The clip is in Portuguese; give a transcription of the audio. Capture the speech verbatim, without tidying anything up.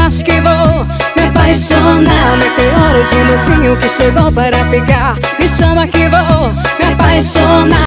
acho que vou me apaixonar. Meteoro de mocinho que chegou para ficar. Me chama que vou me apaixonar.